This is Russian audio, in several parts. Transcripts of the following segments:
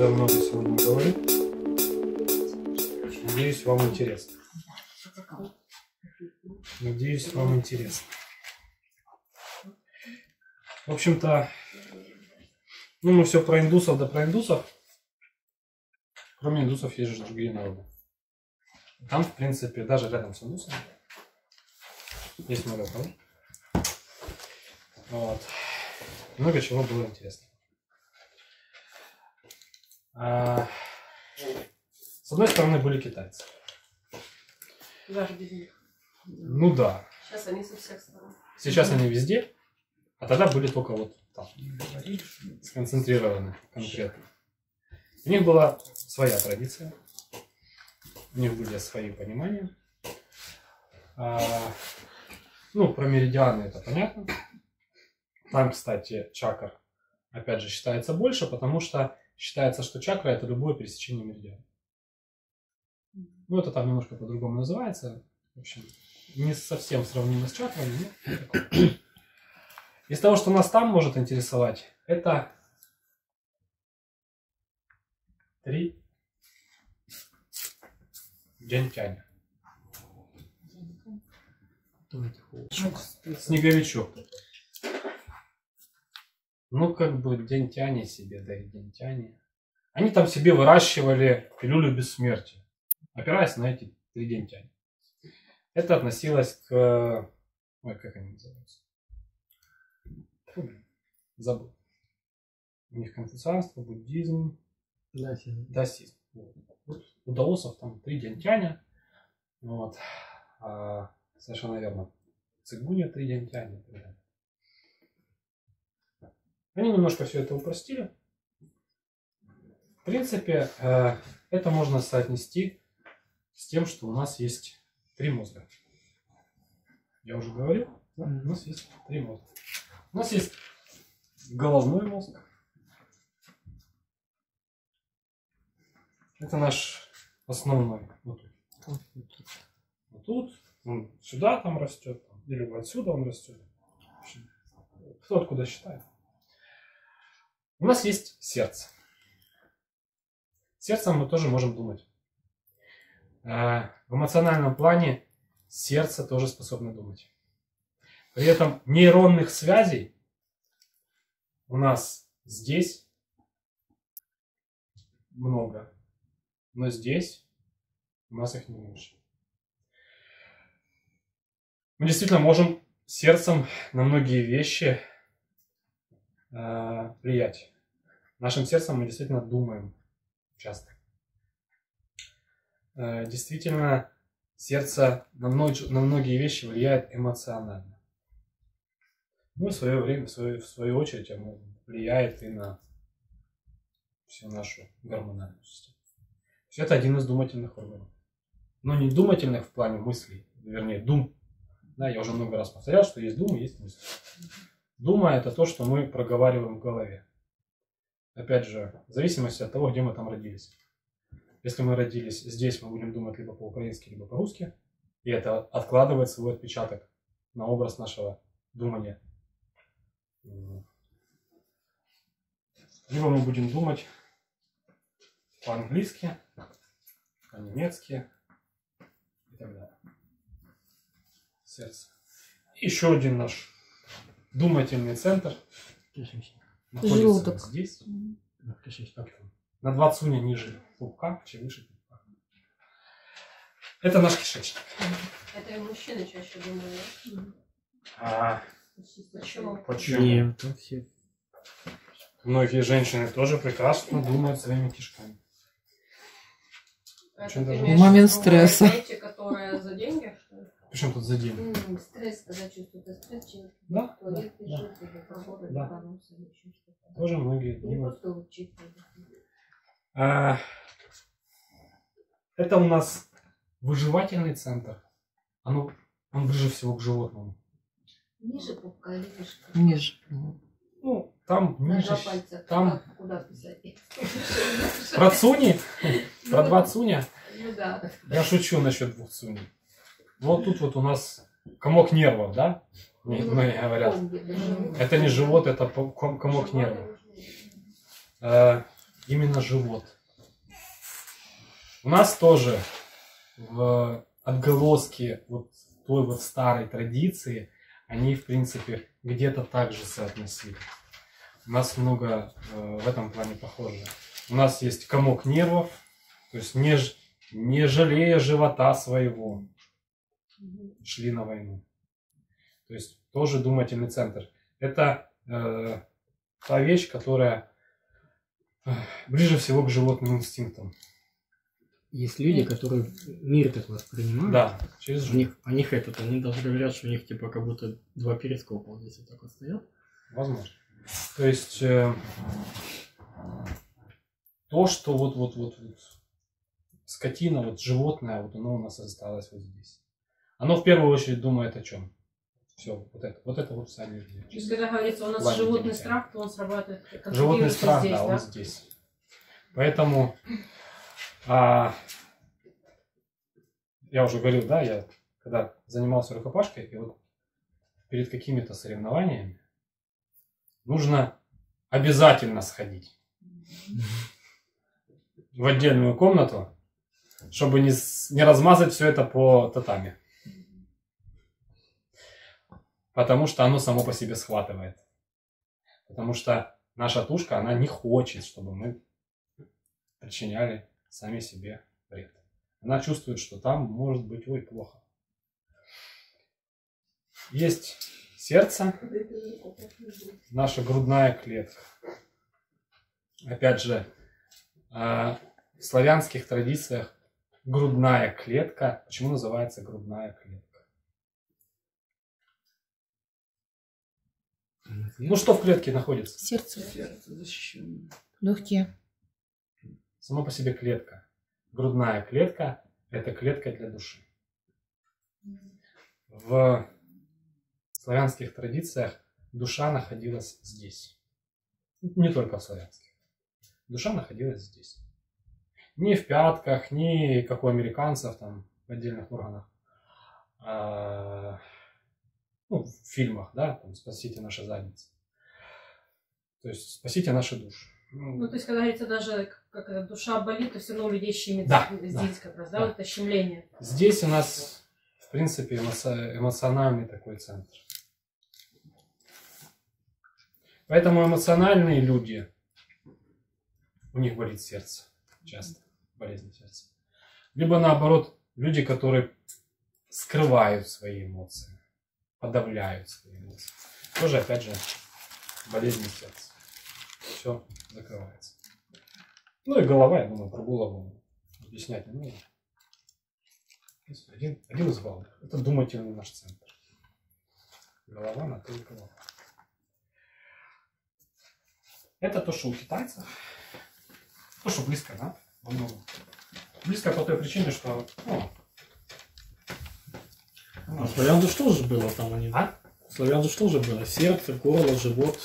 правда много сегодня говорю. Надеюсь, вам интересно. Надеюсь, вам интересно. В общем-то, ну, мы все про индусов, да про индусов. Кроме индусов есть же другие народы. Там, в принципе, даже рядом с индусами есть много кого. Вот. Много чего было интересно. С одной стороны были китайцы. Даже без них. Ну да. Сейчас они со всех сторон. Сейчас они везде, а тогда были только вот там, сконцентрированы конкретно. У них была своя традиция, у них были свои понимания. Ну, про меридианы это понятно. Там, кстати, чакр, опять же, считается больше, потому что считается, что чакра это любое пересечение меридиана. Ну, это там немножко по-другому называется. В общем, не совсем сравнимо с чакрами, но из того, что нас там может интересовать, это 3 джентяня. Снеговичок. Ну, как бы джентяне себе, да и джентяне. Они там себе выращивали пилюлю бессмертия, опираясь на эти 3 джентяня. Это относилось к... Ой, как они называются? Забыл. У них конфуцианство, буддизм, даосизм. Вот. У даосов там 3 джентяня. Вот. Совершенно верно. Цигуня 3 джентяня. Они немножко все это упростили. В принципе, это можно соотнести с тем, что у нас есть 3 мозга. Я уже говорил, да? У нас есть 3 мозга. У нас есть головной мозг. Это наш основной. Вот тут. Он сюда там растет. Или вот отсюда он растет. В общем, кто откуда считает. У нас есть сердце. Сердцем мы тоже можем думать. В эмоциональном плане сердце тоже способно думать. При этом нейронных связей у нас здесь много, но здесь у нас их не меньше. Мы действительно можем сердцем на многие вещи влиять. Нашим сердцем мы действительно думаем часто. Действительно, сердце на многие вещи влияет эмоционально. Ну и в свое время, в свою очередь, оно влияет и на всю нашу гормональную систему. Все это один из думательных органов. Но не думательных в плане мыслей, вернее, дум. Да, я уже много раз повторял, что есть дум и есть мысли. Дума – это то, что мы проговариваем в голове. Опять же, в зависимости от того, где мы там родились. Если мы родились здесь, мы будем думать либо по-украински, либо по-русски. И это откладывает свой отпечаток на образ нашего думания. Либо мы будем думать по-английски, по-немецки и так далее. Сердце. И еще один наш думательный центр находится желудок. Здесь. На 2 цуня ниже пупка, чем выше пупка. Это наш кишечник. Это и мужчины чаще думают. Почему? Нет, все. Многие женщины тоже прекрасно думают своими кишками. Это даже ты имеешь момент в виду стресса. Эти, которые за деньги, что ли? Причем тут за день? Стресс, когда чувствует стресс, человек Да, в туалет да, бежит, или погода, да. понос, или еще что-то. Тоже многие Или думают. просто учить. Это у нас выживательный центр. Он ближе всего к животному. Ниже пупка или выше? Ниже. Ну, там На ниже. 2 пальца. Там Куда писать? про цуни, про 2 цуня. Ну да. Я шучу насчет 2 цуней. Вот тут вот у нас комок нервов, да? Многие говорят. Это не живот, это комок нервов. именно живот. У нас тоже в отголоски вот той вот старой традиции, они, в принципе, где-то так же соотносили. У нас много в этом плане похоже. У нас есть комок нервов, то есть не жалея живота своего, шли на войну. То есть тоже думательный центр. Это та вещь, которая ближе всего к животным инстинктам. Есть люди, которые мир так воспринимают. Да, через живот. Они даже говорят, что у них типа как будто два перископа вот здесь вот так вот стоят. Возможно. То есть то, что вот скотина, вот животное, вот оно у нас осталось вот здесь. Оно в первую очередь думает о чем? Все, вот это вот вся энергия. То есть, когда говорится, у нас Ладно, животный идемте. страх, то он срабатывает. Животный концентрируется страх, здесь, да, он здесь. Поэтому я уже говорил, да, я когда занимался рукопашкой, и вот перед какими-то соревнованиями нужно обязательно сходить в отдельную комнату, чтобы не размазать все это по татами. Потому что оно само по себе схватывает. Потому что наша тушка, она не хочет, чтобы мы причиняли сами себе вред. Она чувствует, что там может быть, ой, плохо. Есть сердце, наша грудная клетка. Опять же, в славянских традициях грудная клетка. Почему называется грудная клетка? Ну, что в клетке находится? Сердце, защищенное. легкие. Сама по себе клетка. Грудная клетка – это клетка для души. В славянских традициях душа находилась здесь. Не только в славянских. Душа находилась здесь. Не в пятках, не как у американцев там, в отдельных органах. Ну, в фильмах, да, там, «Спасите наши задницы». То есть спасите наши души. Ну, то есть, когда говорится, даже как душа болит, то все равно у людей щемит Да, здесь как раз, да, да. вот это щемление. Здесь у нас, в принципе, эмоциональный такой центр. Поэтому эмоциональные люди, у них болит сердце часто, болезнь сердца. Либо наоборот, люди, которые скрывают свои эмоции, подавляют свои эмоции. Тоже, опять же, болезнь сердца. Все закрывается. Ну и голова, я думаю, про голову объяснять не нужно. Один из главных. Это думательный наш центр. Голова на то и голова. Это то, что у китайцев. То, что близко, да? Во многом. Близко по той причине, что... А славян же что же было там они? А? Славян же что же было? Сердце, горло, живот.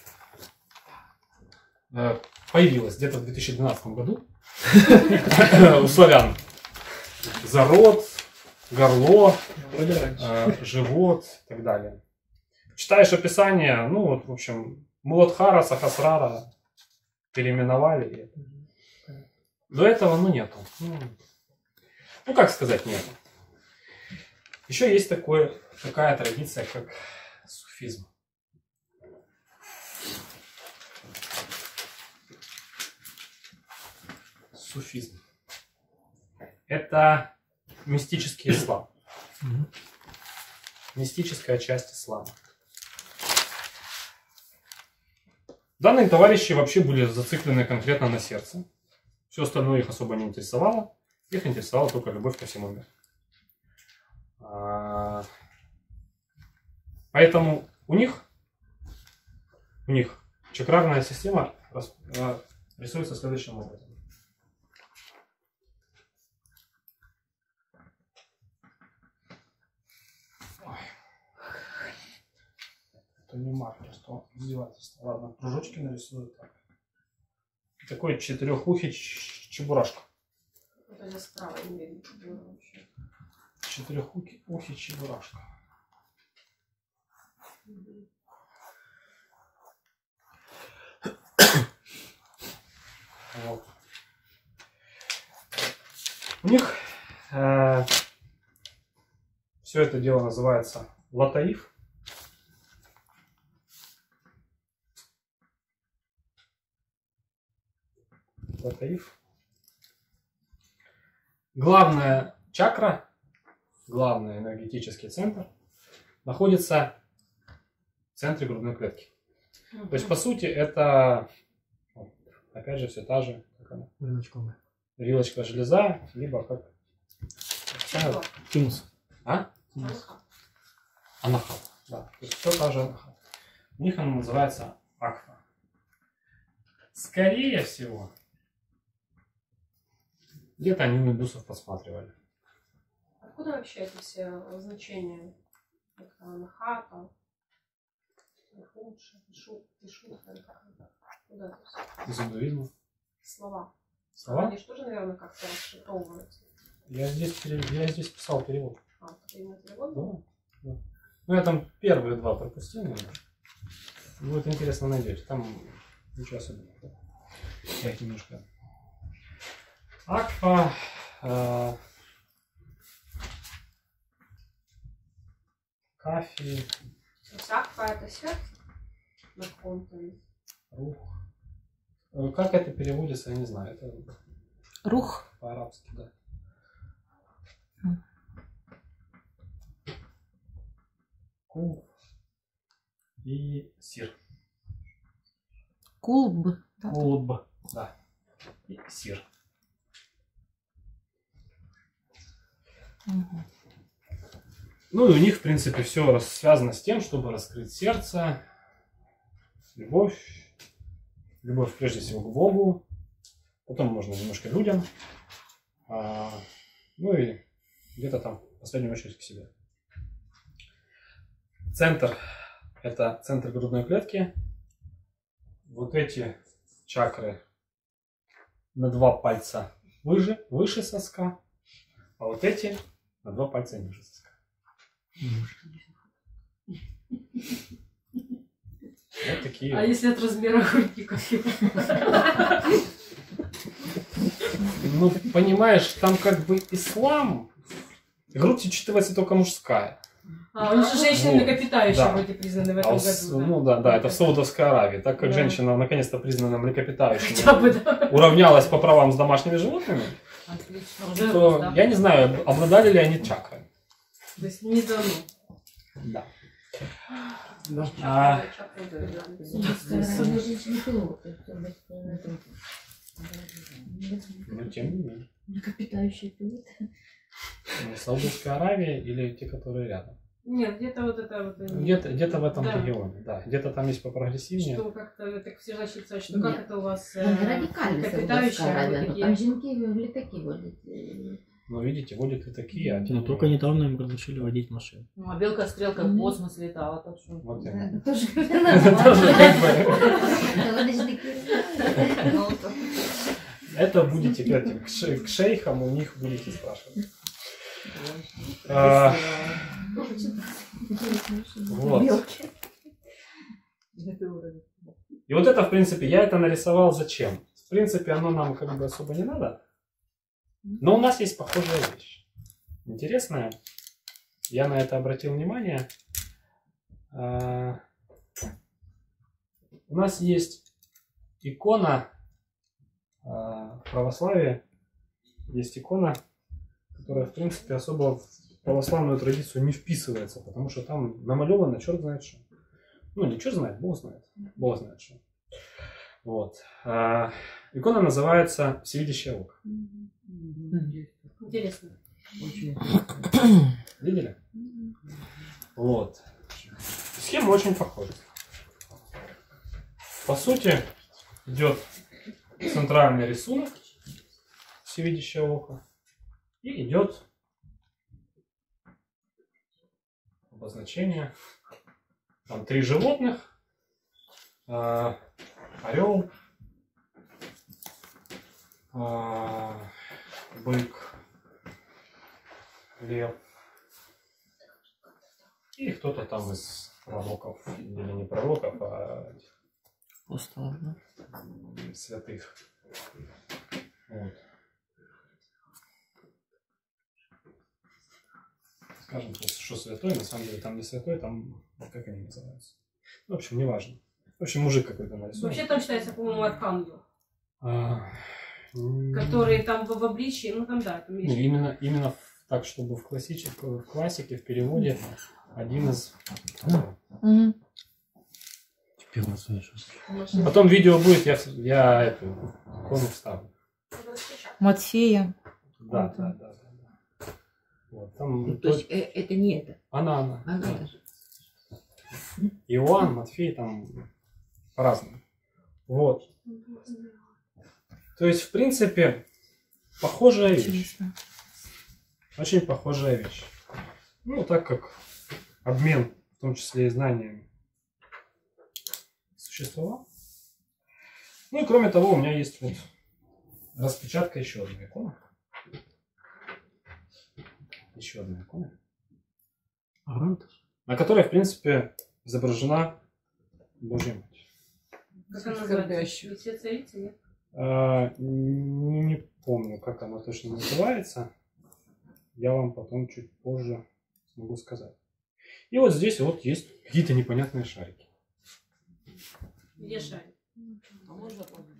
Появилось где-то в 2012 году у славян зарод, горло, живот и так далее. Читаешь описание, ну вот, в общем, Муладхара, Сахасрара переименовали. До этого, ну, нету. Ну, как сказать, нету. Еще есть такая традиция, как суфизм. Суфизм. Это мистический ислам. Мистическая часть ислама. Данные товарищи вообще были зациклены конкретно на сердце. Все остальное их особо не интересовало. Их интересовала только любовь ко всему миру. Поэтому у них чакрарная система рисуется следующим образом. Это не маркер, что издевательство. Ладно, кружочки нарисую так. Такой четырехухий чебурашка. Вот они справа не видно вообще. Четырехухий чебурашка. Все это дело называется латаиф. Латаиф. Главная чакра, главный энергетический центр находится в центре грудной клетки. То есть, по сути, это, опять же, все та же вилочка железа, либо как... Тимус. А? Анахата. Да. То есть все та же анахата. У них она называется аква. Скорее всего, где-то они у индусов посматривали. Откуда вообще эти все значения? Это анахата, худше, пишутка, откуда это все? Из индуизма. Слова. Слова? Они же тоже, наверное, как-то расшифровываются. Я здесь писал перевод. А, это именно перевод? Да. Ну, я там первые два пропустил немножко. Будет интересно, найдете. Там ничего особенного. Я их немножко... Аква... Кафе... То есть аква это сердце на каком-то. Рух. Как это переводится, я не знаю. Это Рух. по-арабски, да. Кул и сир. Кулб. Да. Кулб, да. И сир. Мгм. Ну и у них, в принципе, все связано с тем, чтобы раскрыть сердце, любовь. Любовь прежде всего к Богу. Потом можно немножко людям. Ну и где-то там, в последнюю очередь, к себе. Центр – это центр грудной клетки. Вот эти чакры на 2 пальца выше соска, а вот эти на 2 пальца ниже соска. Вот такие. А если от размера груди как? Ну, понимаешь, там как бы ислам. Грудь учитывается только мужская. А, они же женщины Вот. млекопитающие Да. вроде признаны в А этом у году. ну да, это в Саудовской Аравии. Так как Да. женщина наконец-то признана млекопитающей, Хотя бы, да. уравнялась по правам с домашними животными, Отлично. то я не знаю, обладали ли они чакрами. То есть не дано. Да. Особенно женщины-пилоты. Но тем не менее. Млекопитающие пилоты. Саудовская Аравия или те, которые рядом. Нет, где-то вот это вот... Где-то в этом Да. регионе, да. Где-то там есть попрогрессивнее. Что как-то, так все считают, что Нет. как это у вас Радикально млекопитающие, а вы Там такие... жінки в літаки водять. Но видите, водят и такие, а те Но не только водят. недавно им разрешили водить машину. Ну, а белка-стрелка в космос летала, так что... Вот именно. Тоже Тоже как бы. Вони ж такі. Ну, то- Это будете к этим, к шейхам у них будете спрашивать. А, Вот. Білки. И вот это, в принципе, я это нарисовал зачем? В принципе, оно нам как бы особо не надо. Но у нас есть похожая вещь. Интересная. Я на это обратил внимание. У нас есть икона в православии. Есть икона, которая, в принципе, особо в православную традицию не вписывается, потому что там намалевано черт знает что. Ну, не черт знает, Бог знает. Бог знает что. Вот. Икона называется «Всевидящее око». Интересно. Видели? Вот. Схема очень похожа. По сути, идет центральный рисунок всевидящее око и идет обозначение. Там 3 животных. Орел, бык, лев. И кто-то там из пророков, или не пророков, а Устал, да? святых. Вот. скажем, что святой, на самом деле там не святой, там, как они называются. В общем, неважно. В общем, мужик какой-то нарисован. Вообще там считается, по-моему, архангел. А, Который там в обличии, ну там да, там ну, есть. именно так, чтобы в классике, в переводе, один из... Мгм. Теперь вот слышу. Потом видео будет, я эту икону вставлю. Матфея. Да. Вот, там, Ну, то есть это не это. она. Она Да. даже. Иоанн, Матфей, там по-разному. Вот. То есть, в принципе, похожая вещь. Интересно. Очень похожая вещь. Ну, так как обмен, в том числе и знаниями, существовал. Ну и кроме того, у меня есть вот распечатка еще одной иконы. Еще одна икона. Арантус? На которой, в принципе, изображена Божья Матерь. Как она называется? Все царицы, нет? Не помню, как она точно называется. Я вам потом чуть позже смогу сказать. И вот здесь вот есть какие-то непонятные шарики. Где шарик? А можно